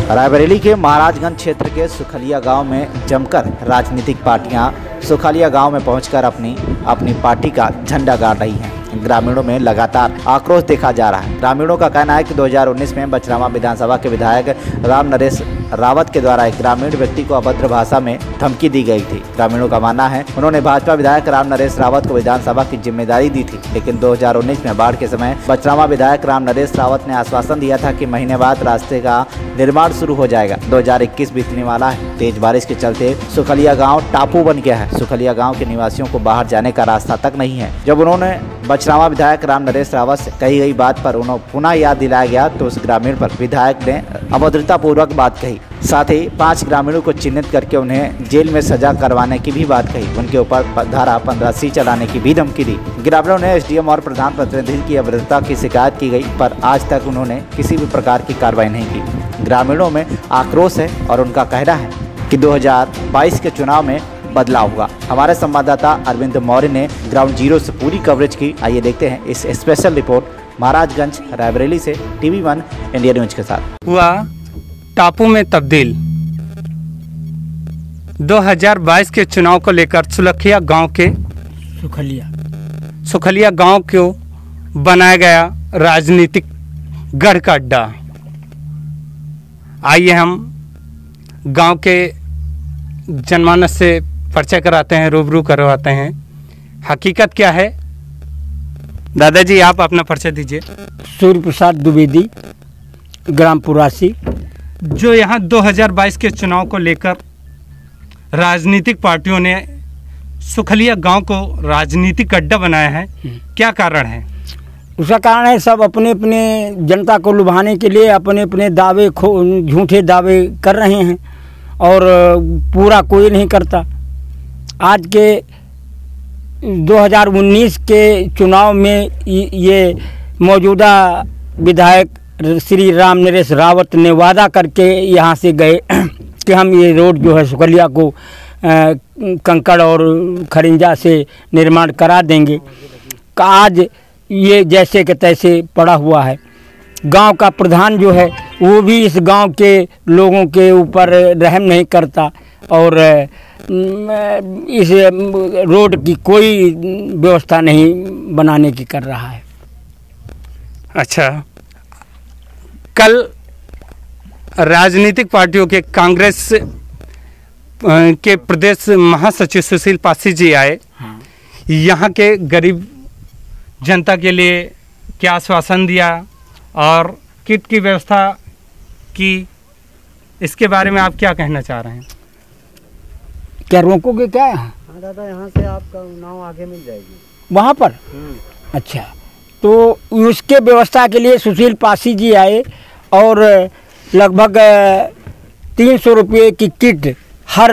रायबरेली के महाराजगंज क्षेत्र के सुखलिया गांव में जमकर राजनीतिक पार्टियां सुखलिया गांव में पहुंचकर अपनी पार्टी का झंडा गाड़ रही हैं। ग्रामीणों में लगातार आक्रोश देखा जा रहा है। ग्रामीणों का कहना है कि 2019 में बछरावा विधानसभा के विधायक राम नरेश रावत के द्वारा एक ग्रामीण व्यक्ति को अभद्र भाषा में धमकी दी गई थी। ग्रामीणों का मानना है उन्होंने भाजपा विधायक राम नरेश रावत को विधानसभा की जिम्मेदारी दी थी, लेकिन 2019 में बाढ़ के समय बछरावा विधायक राम नरेश रावत ने आश्वासन दिया था कि महीने बाद रास्ते का निर्माण शुरू हो जाएगा। 2021 बीतने वाला है। तेज बारिश के चलते सुखलिया गाँव टापू बन गया है। सुखलिया गाँव के निवासियों को बाहर जाने का रास्ता तक नहीं है। जब उन्होंने बछरावा विधायक राम नरेश रावत से कही गई बात पर उन्हें पुनः याद दिलाया गया तो उस ग्रामीण पर विधायक ने अभद्रता पूर्वक बात कही। साथ ही 5 ग्रामीणों को चिन्हित करके उन्हें जेल में सजा करवाने की भी बात कही। उनके ऊपर धारा 15C चलाने की भी धमकी दी। ग्रामीणों ने एसडीएम और प्रधान प्रतिनिधि की अभद्रता की शिकायत की गई, पर आज तक उन्होंने किसी भी प्रकार की कार्रवाई नहीं की। ग्रामीणों में आक्रोश है और उनका कहना है कि 2022 के चुनाव में बदलाव होगा। हमारे संवाददाता अरविंद मौर्य ने ग्राउंड जीरो से पूरी कवरेज की। आइए देखते हैं इस स्पेशल रिपोर्ट महाराजगंज रायबरेली से TV1 इंडिया न्यूज के साथ। हुआ टापू में तब्दील। 2022 के चुनाव को लेकर सुखलिया गांव को बनाया गया राजनीतिक गढ़ का अड्डा। आइए हम गांव के जनमानस से परिचय कराते हैं, रूबरू करवाते हैं। हकीकत क्या है, दादाजी आप अपना परिचय दीजिए। सूर्य प्रसाद द्विवेदी, ग्राम पुरासी। जो यहाँ 2022 के चुनाव को लेकर राजनीतिक पार्टियों ने सुखलिया गांव को राजनीतिक अड्डा बनाया है, क्या कारण है? उसका कारण है सब अपने अपने जनता को लुभाने के लिए अपने अपने दावे झूठे दावे कर रहे हैं और पूरा कोई नहीं करता। आज के 2019 के चुनाव में ये मौजूदा विधायक श्री राम नरेश रावत ने वादा करके यहाँ से गए कि हम ये रोड जो है सुखलिया को कंकड़ और खरिंजा से निर्माण करा देंगे। आज ये जैसे के तैसे पड़ा हुआ है। गांव का प्रधान जो है वो भी इस गांव के लोगों के ऊपर रहम नहीं करता और इस रोड की कोई व्यवस्था नहीं बनाने की कर रहा है। अच्छा, कल राजनीतिक पार्टियों के कांग्रेस के प्रदेश महासचिव सुशील पासी जी आए। हाँ। यहाँ के गरीब जनता के लिए क्या आश्वासन दिया और किट की व्यवस्था की, इसके बारे में आप क्या कहना चाह रहे हैं? क्या रोकोगे क्या? हाँ दादा, यहाँ से आपका नाव आगे मिल जाएगी वहाँ पर। अच्छा, तो उसके व्यवस्था के लिए सुशील पासी जी आए और लगभग 300 रुपये की किट हर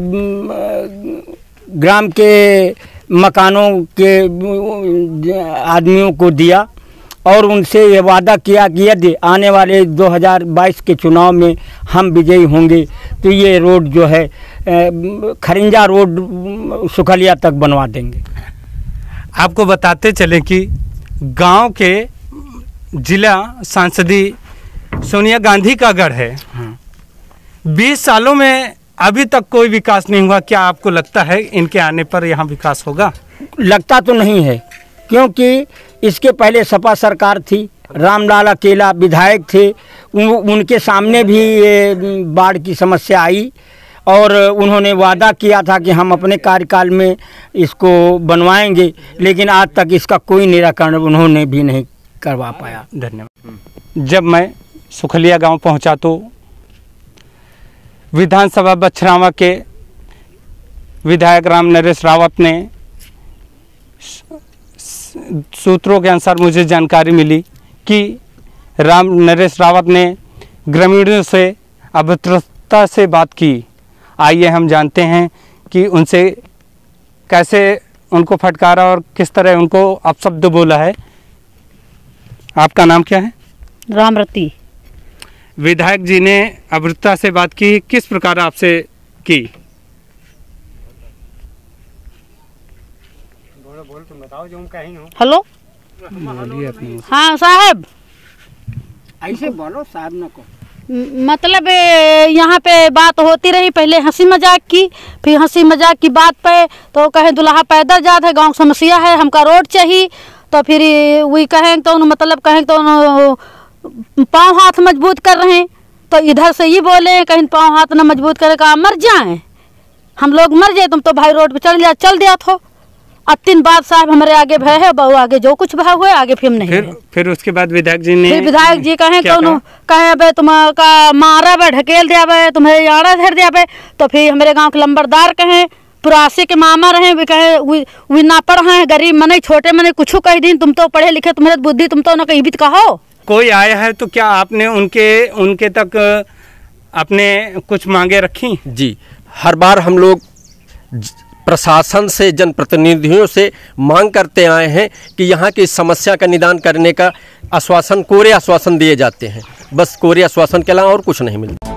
ग्राम के मकानों के आदमियों को दिया और उनसे ये वादा किया कि यदि आने वाले 2022 के चुनाव में हम विजयी होंगे तो ये रोड जो है खरिंजा रोड सुखलिया तक बनवा देंगे। आपको बताते चले कि गांव के जिला सांसदी सोनिया गांधी का गढ़ है। हाँ। 20 सालों में अभी तक कोई विकास नहीं हुआ। क्या आपको लगता है इनके आने पर यहाँ विकास होगा? लगता तो नहीं है, क्योंकि इसके पहले सपा सरकार थी, रामलाल अकेला विधायक थे, उनके सामने भी ये बाढ़ की समस्या आई और उन्होंने वादा किया था कि हम अपने कार्यकाल में इसको बनवाएंगे, लेकिन आज तक इसका कोई निराकरण उन्होंने भी नहीं करवा पाया। धन्यवाद। जब मैं सुखलिया गांव पहुंचा तो विधानसभा बछरावा के विधायक राम नरेश रावत ने सूत्रों के अनुसार मुझे जानकारी मिली कि राम नरेश रावत ने ग्रामीणों से अभद्रता से बात की। आइए हम जानते हैं कि उनसे कैसे उनको फटकारा और किस तरह उनको अपशब्द बोला है। आपका नाम क्या है? रामरती। विधायक जी ने अभद्रता से बात की, किस प्रकार आपसे की? बोल तुम बताओ जो हम कहीं हो। हेलो, बोलिए अपनी। हाँ साहब, ऐसे बोलो साहब न को। मतलब यहाँ पे बात होती रही, पहले हंसी मजाक की, फिर हंसी मजाक की बात पे तो कहें दुल्हा पैदल जात है, गांव समस्या है, हमका रोड चाहिए। तो फिर वही कहें तो मतलब कहें तो पाँव हाथ मजबूत कर रहे हैं, तो इधर से ये बोले कहीं पाँव हाथ ना मजबूत करे का मर जाए, हम लोग मर जाए, तुम तो भाई रोड पे चल दिया थो। अब 3 बात साहब हमारे आगे भय है, बहु आगे जो कुछ भय हुए आगे फिर नहीं है। फिर उसके बाद विधायक जी ने, फिर विधायक जी कहें तो कहे बे तुम्हारा मारा बे, ढकेल दिया बे, तुम्हें याड़ा धर दिया बे। तो फिर हमारे गांव के लंबरदार कहें, पुरासी के मामा रहे, वे कहे वे ना पढ़ हैं, गरीब मने छोटे मने कुछ कह दिन, तुम तो पढ़े लिखे, तुम्हारे बुद्धि तुम तो ना कहीं भी कहो। कोई आया है तो क्या आपने उनके तक अपने कुछ मांगे रखी? जी, हर बार हम लोग प्रशासन से, जनप्रतिनिधियों से मांग करते आए हैं कि यहाँ की समस्या का निदान करने का आश्वासन, कोरे आश्वासन दिए जाते हैं, बस कोरे आश्वासन के अलावा और कुछ नहीं मिलता।